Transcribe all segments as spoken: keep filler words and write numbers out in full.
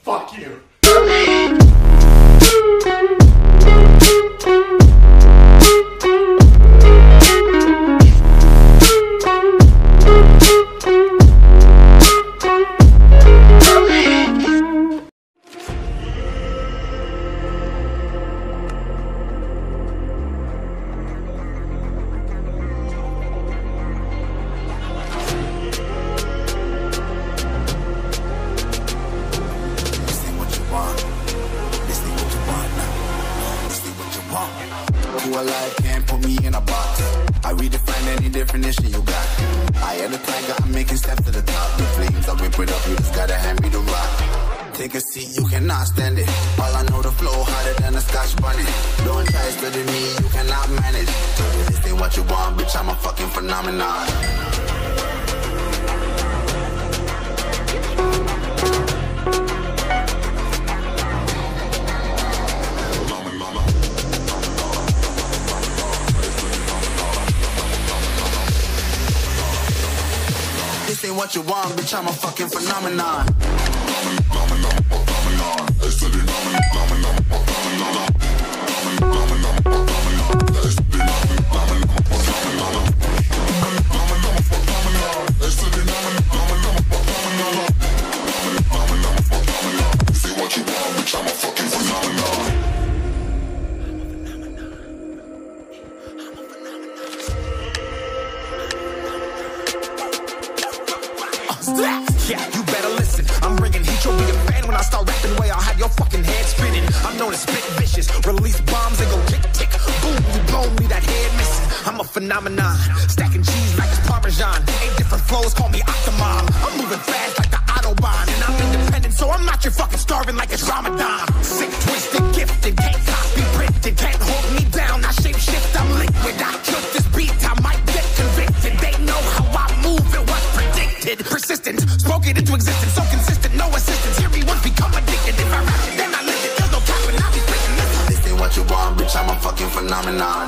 Fuck you. Who alive can't put me in a box. I redefine any definition you got. I am the tiger, I'm making steps to the top. The flames, I whip it up, you just gotta hand me the rock. Take a seat, you cannot stand it. All I know, the flow harder than a Scotch bunny. Don't try studying me, you cannot manage. This ain't what you want, bitch, I'm a fucking phenomenon. This ain't what you want, bitch, I'm a fucking phenomenon. Yeah, you better listen. I'm bringing heat, you'll be a fan when I start rapping. The way I'll have your fucking head spinning. I'm known as spit vicious, release bombs and go tick tick. Boom, you blow me that head missing. I'm a phenomenon, stacking cheese like it's Parmesan. Eight different flows, call me Octomom. I'm moving fast like the Autobahn, and I'm independent, so I'm not your fucking starving like it's Ramadan. Sick, twisted, gifted, can't copy, printed, can't hold me down. I shape shift, I'm liquid. I killed this beat, I might get convicted. They know how I move, it was predicted. Persistent, spoke it into existence, so consistent, no assistance. Hear me once, become addicted. If I rap it, then I live it. There's no capping, I'll be speaking. Listen. This ain't what you want, bitch, I'm a fucking phenomenon.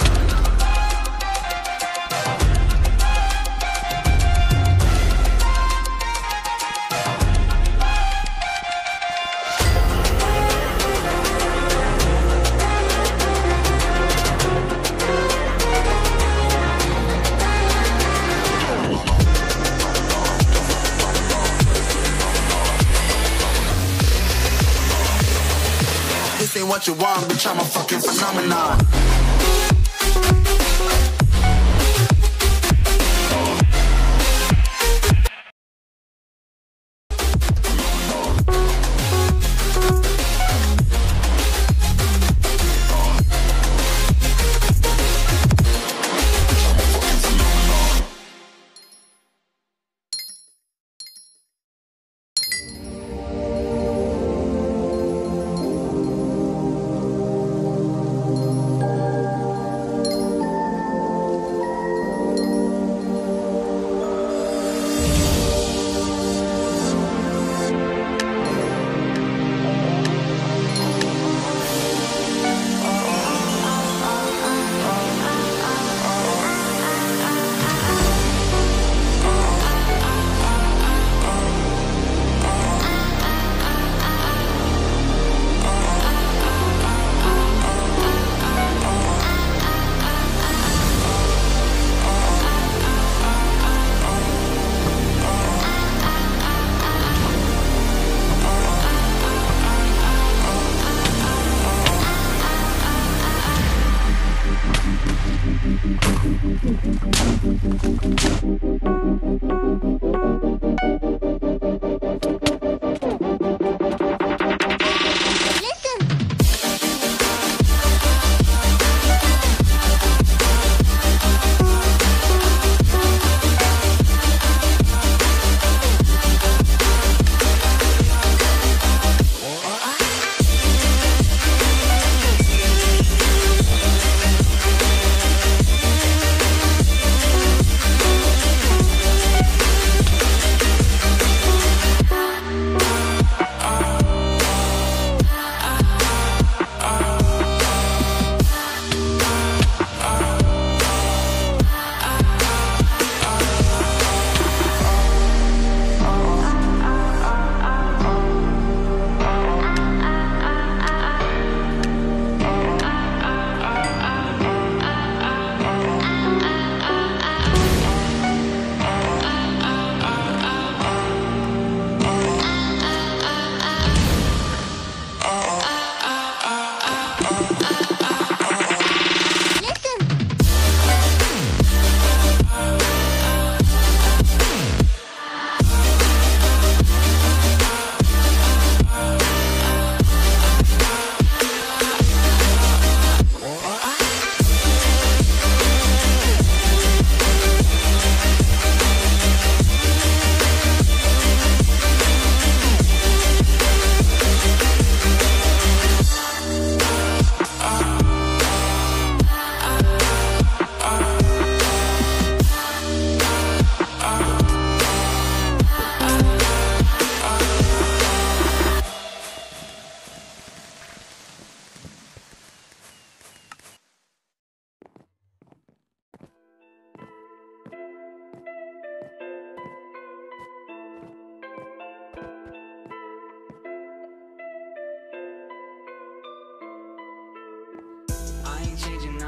This ain't what you want, bitch, I'm a fucking phenomenon.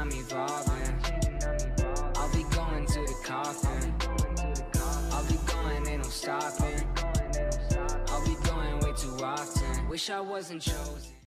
I'm evolving. I'll be going to the coffin. I'll be going, ain't no stopping. I'll be going way too often. Wish I wasn't chosen.